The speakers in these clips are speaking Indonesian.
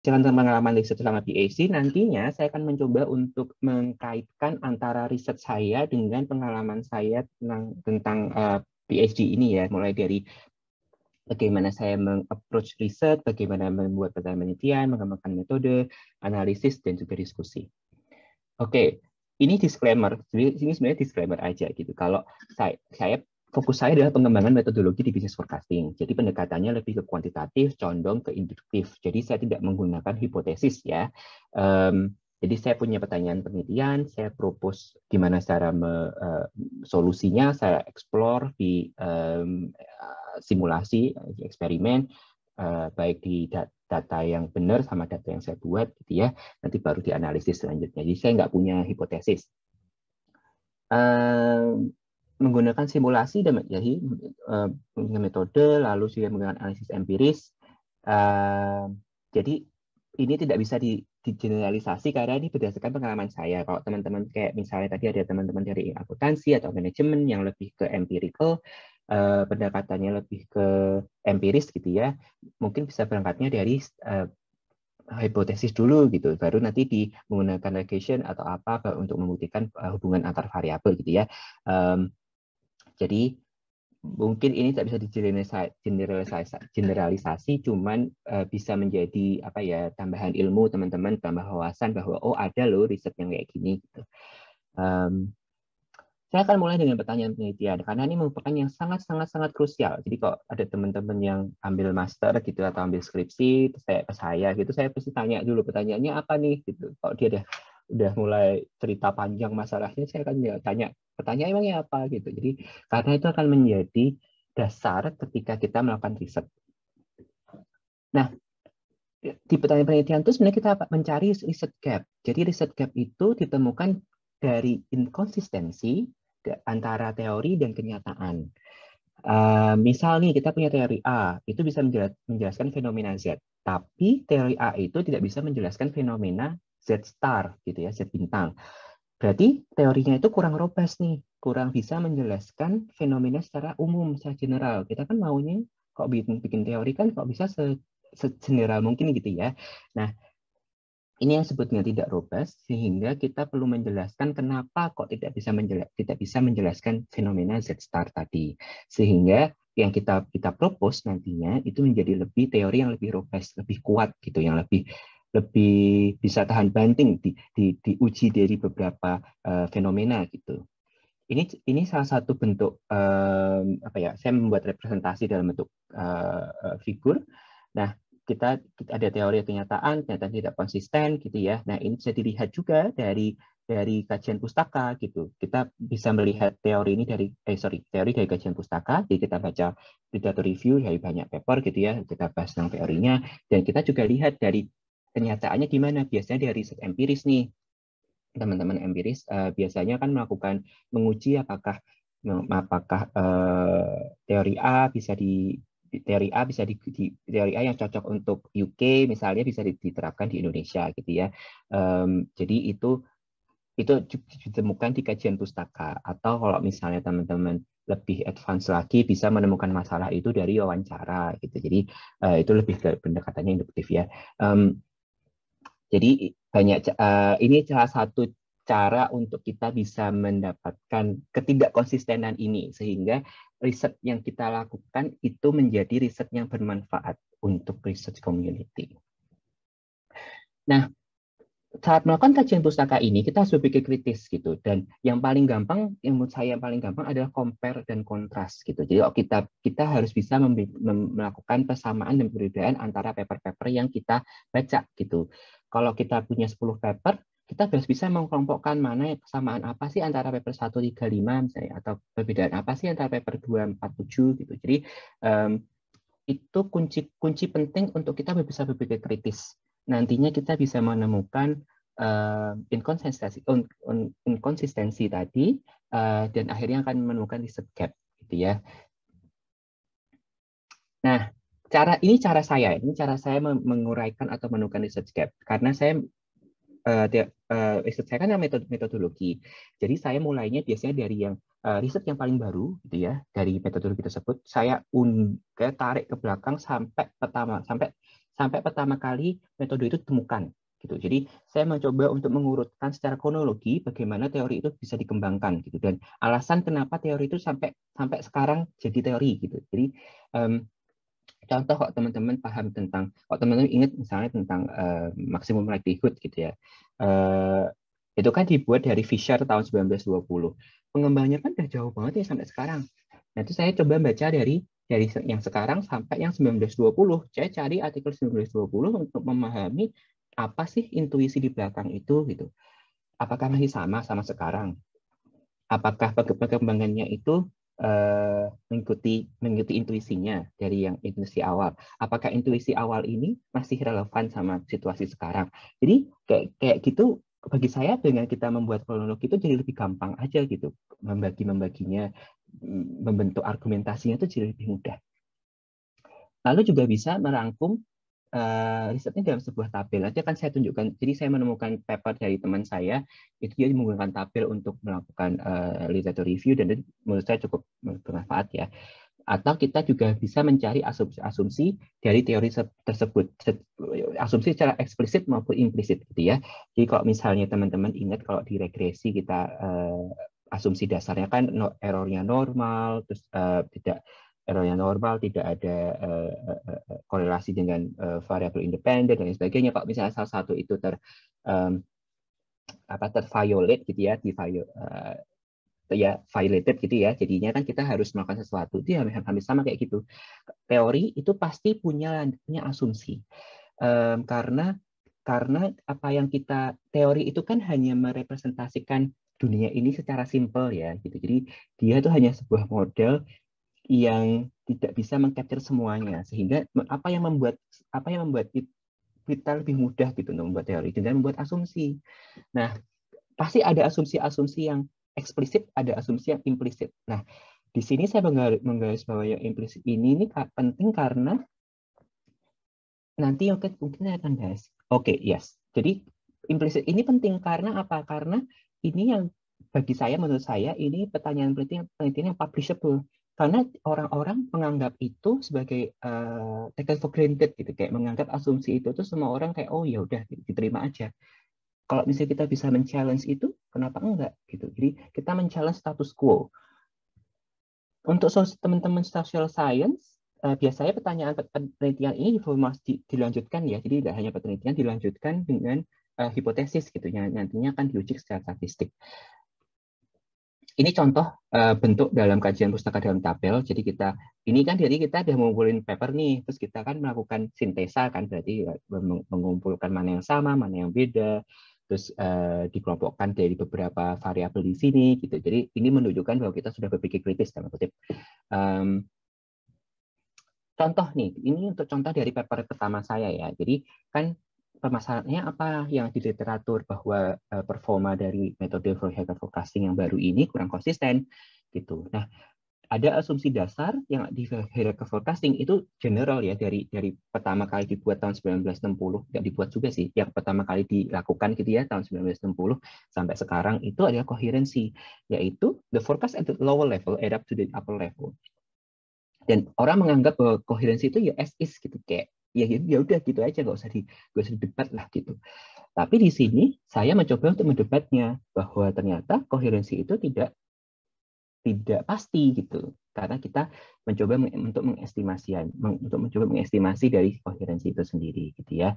Jalan pengalaman riset selama PhD, nantinya saya akan mencoba untuk mengkaitkan antara riset saya dengan pengalaman saya tentang PhD ini ya, mulai dari bagaimana saya meng-approach riset, bagaimana membuat penelitian, mengembangkan metode, analisis, dan juga diskusi. Oke, ini disclaimer. Ini sebenarnya disclaimer aja gitu. Kalau saya fokus saya adalah pengembangan metodologi di business forecasting. Jadi pendekatannya lebih ke kuantitatif, condong ke induktif. Jadi saya tidak menggunakan hipotesis ya. Jadi saya punya pertanyaan penelitian, saya propose gimana cara solusinya, saya explore di simulasi, eksperimen, baik di data yang benar sama data yang saya buat, gitu ya. Nanti baru dianalisis selanjutnya. Jadi saya nggak punya hipotesis. Menggunakan simulasi dan jadi metode, lalu juga menggunakan analisis empiris. Jadi ini tidak bisa digeneralisasi karena ini berdasarkan pengalaman saya. Kalau teman-teman kayak misalnya tadi ada teman-teman dari akuntansi atau manajemen yang lebih ke empirical, pendekatannya lebih ke empiris gitu ya, mungkin bisa berangkatnya dari hipotesis dulu gitu, baru nanti menggunakan regression atau apa untuk membuktikan hubungan antar variabel gitu ya. Jadi mungkin ini tak bisa digeneralisasi, cuman bisa menjadi apa ya, tambahan ilmu teman-teman, tambah wawasan bahwa oh ada loh riset yang kayak gini gitu. Saya akan mulai dengan pertanyaan penelitian karena ini merupakan yang sangat krusial. Jadi kalau ada teman-teman yang ambil master gitu atau ambil skripsi, ke saya gitu, saya pasti tanya dulu pertanyaannya apa nih gitu. Kalau dia udah mulai cerita panjang masalahnya, saya akan tanya pertanyaan emangnya apa gitu. Jadi karena itu akan menjadi dasar ketika kita melakukan riset. Nah, di pertanyaan penelitian itu sebenarnya kita mencari riset gap. Jadi riset gap itu ditemukan dari inkonsistensi antara teori dan kenyataan. Misal nih kita punya teori A, itu bisa menjelaskan fenomena Z, tapi teori A itu tidak bisa menjelaskan fenomena Z star, gitu ya, Z bintang. Berarti teorinya itu kurang robust nih, kurang bisa menjelaskan fenomena secara umum, secara general. Kita kan maunya kok bikin teori kan kok bisa segeneral mungkin gitu ya. Nah, ini yang sebutnya tidak robust, sehingga kita perlu menjelaskan kenapa kok tidak bisa menjelaskan fenomena Z star tadi. Sehingga yang kita propose nantinya itu menjadi lebih teori yang lebih robust, lebih kuat gitu, yang lebih bisa tahan banting diuji dari beberapa fenomena gitu. Ini salah satu bentuk apa ya? Saya membuat representasi dalam bentuk figur. Nah, kita ada teori kenyataan, ternyata tidak konsisten gitu ya. Nah, ini bisa dilihat juga dari kajian pustaka gitu. Kita bisa melihat teori ini teori dari kajian pustaka. Jadi kita baca literatur review dari banyak paper gitu ya. Kita bahas tentang teorinya dan kita juga lihat dari kenyataannya di mana. Biasanya dari riset empiris nih. Teman-teman empiris biasanya kan menguji apakah teori A bisa teori A yang cocok untuk UK misalnya bisa diterapkan di Indonesia gitu ya. Jadi itu ditemukan di kajian pustaka, atau kalau misalnya teman-teman lebih advance lagi bisa menemukan masalah itu dari wawancara gitu. Jadi itu lebih ke pendekatannya induktif ya. Jadi ini salah satu cara untuk kita bisa mendapatkan ketidakkonsistenan ini sehingga riset yang kita lakukan itu menjadi riset yang bermanfaat untuk research community. Nah, saat melakukan kajian pustaka ini kita harus berpikir kritis gitu, dan yang paling gampang, yang menurut saya yang paling gampang adalah compare dan kontras gitu. Jadi kita harus bisa melakukan persamaan dan perbedaan antara paper-paper yang kita baca gitu. Kalau kita punya 10 paper, kita harus bisa mengkelompokkan mana kesamaan apa sih antara paper 135 misalnya, atau perbedaan apa sih antara paper 247 gitu. Jadi itu kunci penting untuk kita bisa berpikir kritis. Nantinya kita bisa menemukan inkonsistensi tadi dan akhirnya akan menemukan riset gap gitu ya. Nah, cara saya menguraikan atau menemukan research gap karena saya riset saya kan metodologi. Jadi saya mulainya biasanya dari yang riset yang paling baru gitu ya, dari metodologi tersebut saya tarik ke belakang sampai sampai pertama kali metode itu ditemukan. Gitu. Jadi saya mencoba untuk mengurutkan secara kronologi bagaimana teori itu bisa dikembangkan gitu, dan alasan kenapa teori itu sampai sekarang jadi teori gitu. Jadi contoh kok teman-teman paham tentang, kok teman-teman ingat misalnya tentang maximum likelihood gitu ya. Itu kan dibuat dari Fisher tahun 1920. Pengembangnya kan udah jauh banget ya sampai sekarang. Nah, itu saya coba baca dari yang sekarang sampai yang 1920. Saya cari artikel 1920 untuk memahami apa sih intuisi di belakang itu gitu. Apakah masih sama sekarang? Apakah perkembangannya itu mengikuti intuisinya dari yang intuisi awal? Apakah intuisi awal ini masih relevan sama situasi sekarang? Jadi kayak gitu, bagi saya dengan kita membuat kronologi itu jadi lebih gampang aja gitu, membaginya, membentuk argumentasinya itu jadi lebih mudah. Lalu juga bisa merangkum risetnya dalam sebuah tabel. Nanti akan saya tunjukkan. Jadi saya menemukan paper dari teman saya, itu dia menggunakan tabel untuk melakukan literature review, dan itu menurut saya cukup bermanfaat ya. Atau kita juga bisa mencari asumsi dari teori tersebut, asumsi secara eksplisit maupun implisit gitu ya. Jadi kalau misalnya teman-teman ingat, kalau di regresi kita asumsi dasarnya kan errornya normal, terus tidak errornya normal, tidak ada korelasi dengan variabel independen dan sebagainya. Kalau misalnya salah satu itu terviolate gitu ya, violated gitu ya, jadinya kan kita harus melakukan sesuatu. Itu hampir sama kayak gitu. Teori itu pasti punya asumsi, karena apa yang kita teori itu kan hanya merepresentasikan dunia ini secara simpel ya gitu. Jadi dia itu hanya sebuah model yang tidak bisa mengcapture semuanya, sehingga apa yang membuat kita lebih mudah gitu untuk membuat teori dengan membuat asumsi. Nah, pasti ada asumsi-asumsi yang eksplisit, ada asumsi yang implisit. Nah, di sini saya menggarisbawahi yang implisit ini penting karena nanti mungkin saya akan bahas. Oke, yes. Jadi implisit ini penting karena apa? Karena ini yang menurut saya ini pertanyaan penelitian yang publishable. Karena orang-orang menganggap itu sebagai taken for granted gitu, kayak menganggap asumsi itu tuh semua orang kayak oh ya udah diterima aja. Kalau misalnya kita bisa men-challenge itu, kenapa enggak gitu. Jadi kita men-challenge status quo. Untuk teman-teman social science, biasanya pertanyaan penelitian ini dilanjutkan ya. Jadi tidak hanya penelitian, dilanjutkan dengan hipotesis gitu ya. Nantinya akan diuji secara statistik. Ini contoh bentuk dalam kajian pustaka dalam tabel. Jadi kita udah mengumpulin paper nih, terus kita kan melakukan sintesa kan, berarti mengumpulkan mana yang sama, mana yang beda, terus dikelompokkan dari beberapa variabel di sini gitu. Jadi ini menunjukkan bahwa kita sudah berpikir kritis dalam kutip. Contoh nih, ini untuk contoh dari paper pertama saya ya. Jadi kan permasalahannya apa yang di literatur, bahwa performa dari metode Hierarchical Forecasting yang baru ini kurang konsisten gitu. Nah, ada asumsi dasar yang di Hierarchical Forecasting itu general ya, dari pertama kali dibuat tahun 1960, nggak dibuat juga sih, yang pertama kali dilakukan gitu ya tahun 1960 sampai sekarang itu adalah koherensi, yaitu the forecast at the lower level add up to the upper level. Dan orang menganggap bahwa koherensi itu ya as is gitu, kayak ya udah gitu aja, nggak usah didebat lah gitu. Tapi di sini saya mencoba untuk mendebatnya bahwa ternyata koherensi itu tidak pasti gitu, karena kita mencoba untuk mengestimasi dari koherensi itu sendiri gitu ya.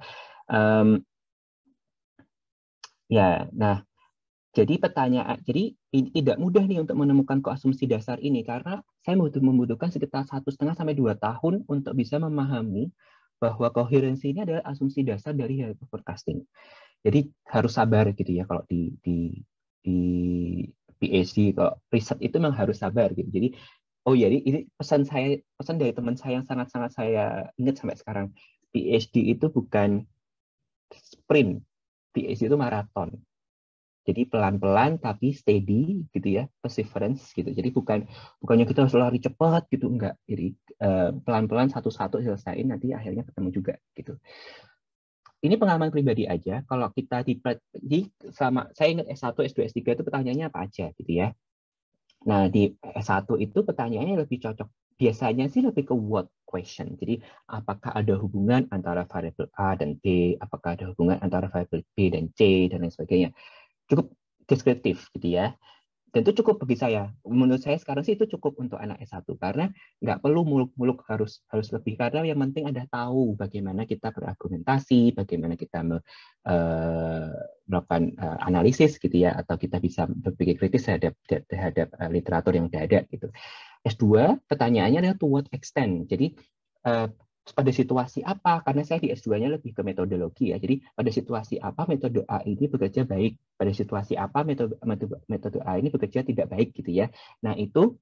Nah, jadi tidak mudah nih untuk menemukan koasumsi dasar ini, karena saya membutuhkan sekitar 1,5 sampai 2 tahun untuk bisa memahami bahwa koherensi ini adalah asumsi dasar dari Hierarchical Forecasting. Jadi harus sabar gitu ya, kalau di PhD, kalau riset itu memang harus sabar gitu. Jadi ini pesan dari teman saya yang sangat-sangat saya ingat sampai sekarang. PhD itu bukan sprint, PhD itu maraton. Jadi pelan-pelan tapi steady gitu ya, perseverance gitu. Jadi bukannya kita harus lari cepat gitu, enggak. Jadi pelan-pelan satu-satu selesaiin, nanti akhirnya ketemu juga gitu. Ini pengalaman pribadi aja. Kalau kita saya ingat S1, S2, S3 itu pertanyaannya apa aja gitu ya. Nah, di S1 itu pertanyaannya lebih cocok biasanya sih lebih ke what question. Jadi apakah ada hubungan antara variabel A dan B, apakah ada hubungan antara variabel B dan C dan lain sebagainya. Cukup deskriptif gitu ya. Dan itu cukup bagi saya. Menurut saya sekarang sih itu cukup untuk anak S1 karena nggak perlu muluk-muluk harus lebih, karena yang penting Anda tahu bagaimana kita berargumentasi, bagaimana kita melakukan analisis gitu ya, atau kita bisa berpikir kritis terhadap literatur yang sudah ada gitu. S2 pertanyaannya adalah to what extent. Jadi pada situasi apa, karena saya di S2-nya lebih ke metodologi ya. Jadi pada situasi apa metode A ini bekerja baik, pada situasi apa metode A ini bekerja tidak baik gitu ya. Nah, itu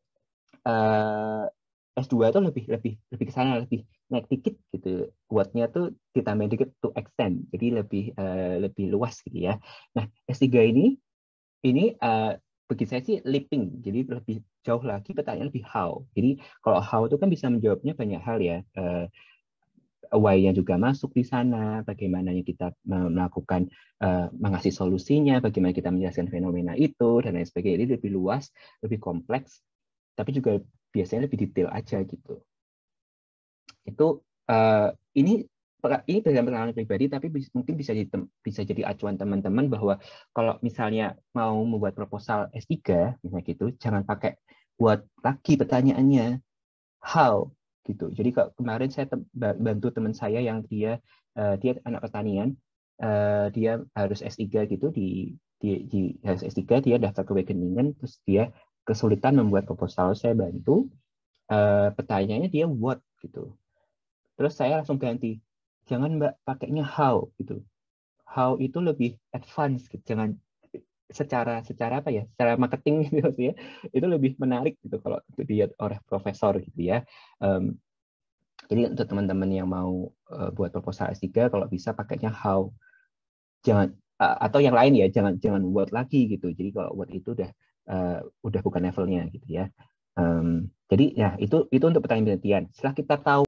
S2 itu lebih ke sana, lebih naik dikit gitu. What-nya tuh ditambah dikit to extend. Jadi lebih luas gitu ya. Nah, S3 ini bagi saya sih leaping, jadi lebih jauh lagi pertanyaan lebih how. Jadi kalau how itu kan bisa menjawabnya banyak hal ya, why-nya juga masuk di sana, bagaimana kita melakukan mengasih solusinya, bagaimana kita menjelaskan fenomena itu dan lain sebagainya. Jadi lebih luas, lebih kompleks, tapi juga biasanya lebih detail aja gitu. Itu ini berdasarkan pengalaman pribadi, tapi mungkin bisa jadi acuan teman-teman bahwa kalau misalnya mau membuat proposal S3 misalnya gitu, jangan pakai buat lagi pertanyaannya how gitu. Jadi kemarin saya bantu teman saya yang dia anak pertanian, dia harus S3 gitu, harus S3, dia daftar ke Wageningen, terus dia kesulitan membuat proposal, saya bantu. Pertanyaannya dia what gitu. Terus saya langsung ganti, jangan Mbak pakainya how gitu. How itu lebih advance gitu. Jangan secara apa ya? Secara marketing gitu ya. Itu lebih menarik gitu kalau dilihat oleh profesor gitu ya. Jadi untuk teman-teman yang mau buat proposal S3 kalau bisa pakainya how. Jangan atau yang lain ya, jangan what lagi gitu. Jadi kalau what itu udah bukan levelnya gitu ya. Jadi ya itu untuk pertanyaan penelitian. Setelah kita tahu